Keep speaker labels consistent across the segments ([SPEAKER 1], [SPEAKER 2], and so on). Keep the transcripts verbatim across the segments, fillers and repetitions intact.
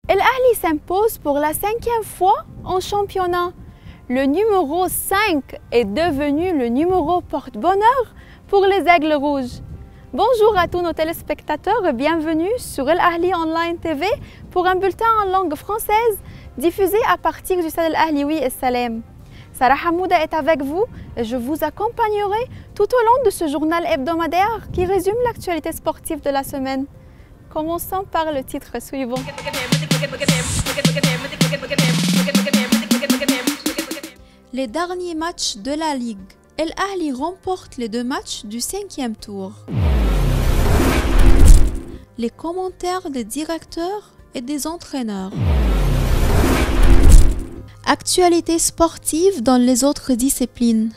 [SPEAKER 1] El Ahly s'impose pour la cinquième fois en championnat. Le numéro cinq est devenu le numéro porte-bonheur pour les Aigles Rouges. Bonjour à tous nos téléspectateurs et bienvenue sur El Ahly Online T V pour un bulletin en langue française diffusé à partir du stade El Ahly Oui El Salem. Sarah Hamouda est avec vous et je vous accompagnerai tout au long de ce journal hebdomadaire qui résume l'actualité sportive de la semaine. Commençons par le titre suivant. Les derniers matchs de la Ligue. El Ahly remporte les deux matchs du cinquième tour. Les commentaires des directeurs et des entraîneurs. Actualité sportive dans les autres disciplines.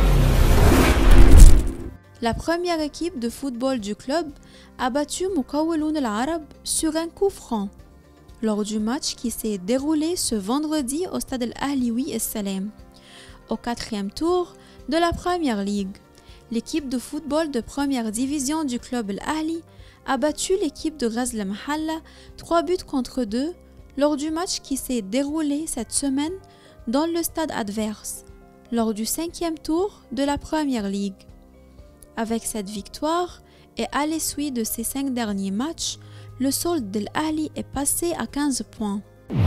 [SPEAKER 1] La première équipe de football du club a battu Moukawelloun El Arab sur un coup franc lors du match qui s'est déroulé ce vendredi au stade El Ahly Oui El Salem. Au quatrième tour de la Première Ligue, l'équipe de football de première division du club El Ahly a battu l'équipe de Ghazl Mahalla trois buts contre deux lors du match qui s'est déroulé cette semaine dans le stade adverse, lors du cinquième tour de la Première Ligue. Avec cette victoire et à l'issue de ces cinq derniers matchs, le solde d'El Ahly est passé à quinze points.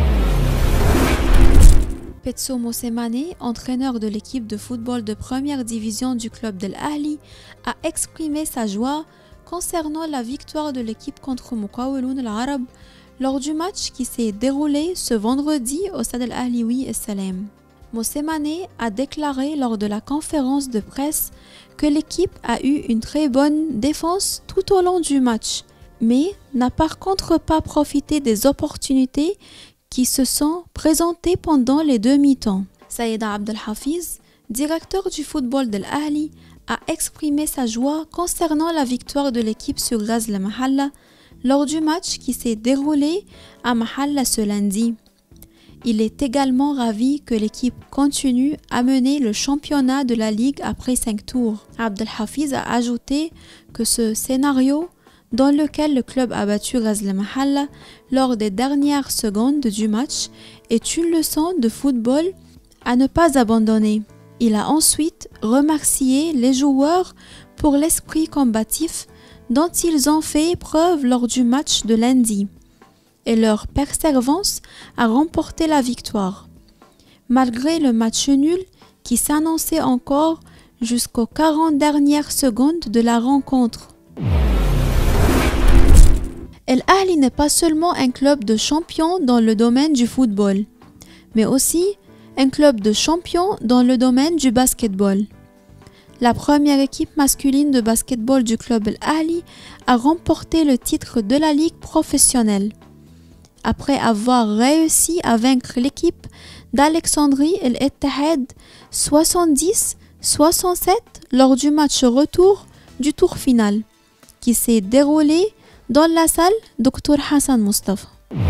[SPEAKER 1] Pitso Mosemane, entraîneur de l'équipe de football de première division du club d'El Ahly, a exprimé sa joie concernant la victoire de l'équipe contre Moukawelloun El Arab lors du match qui s'est déroulé ce vendredi au stade El Ahly Oui El Salem. Mosemane a déclaré lors de la conférence de presse que l'équipe a eu une très bonne défense tout au long du match, mais n'a par contre pas profité des opportunités qui se sont présentées pendant les deux mi-temps. Saïda Abdelhafiz, directeur du football d'El Ahly, a exprimé sa joie concernant la victoire de l'équipe sur Ghazl Mahalla lors du match qui s'est déroulé à Mahalla ce lundi. Il est également ravi que l'équipe continue à mener le championnat de la Ligue après cinq tours. Abdelhafiz a ajouté que ce scénario dans lequel le club a battu Ghazl Mahalla lors des dernières secondes du match est une leçon de football à ne pas abandonner. Il a ensuite remercié les joueurs pour l'esprit combatif dont ils ont fait preuve lors du match de lundi et leur persévérance à remporter la victoire, malgré le match nul qui s'annonçait encore jusqu'aux quarante dernières secondes de la rencontre. El Ahly n'est pas seulement un club de champions dans le domaine du football, mais aussi un club de champions dans le domaine du basketball. La première équipe masculine de basketball du club El Ahly a remporté le titre de la ligue professionnelle, après avoir réussi à vaincre l'équipe d'Alexandrie El Ittihad soixante-dix à soixante-sept lors du match retour du tour final, qui s'est déroulé dans la salle Docteur Hassan Mustafa.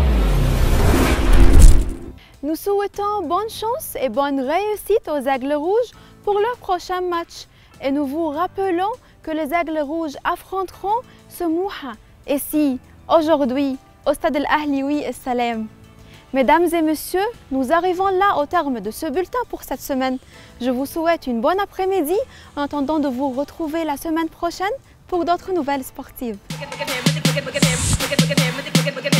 [SPEAKER 1] Nous souhaitons bonne chance et bonne réussite aux Aigles Rouges pour leur prochain match et nous vous rappelons que les Aigles Rouges affronteront Smoua ici aujourd'hui au stade El Ahly Oui El Salem. Mesdames et messieurs, nous arrivons là au terme de ce bulletin pour cette semaine. Je vous souhaite une bonne après-midi en attendant de vous retrouver la semaine prochaine pour d'autres nouvelles sportives.